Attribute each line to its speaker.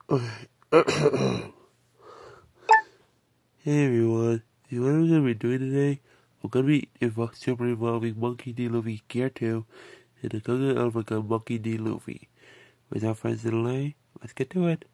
Speaker 1: Hey everyone, see what I'm gonna be doing today? I'm gonna be super involving Monkey D. Luffy Gear 2 and the Gunga Alpha Monkey D. Luffy. Without further delay, let's get to it.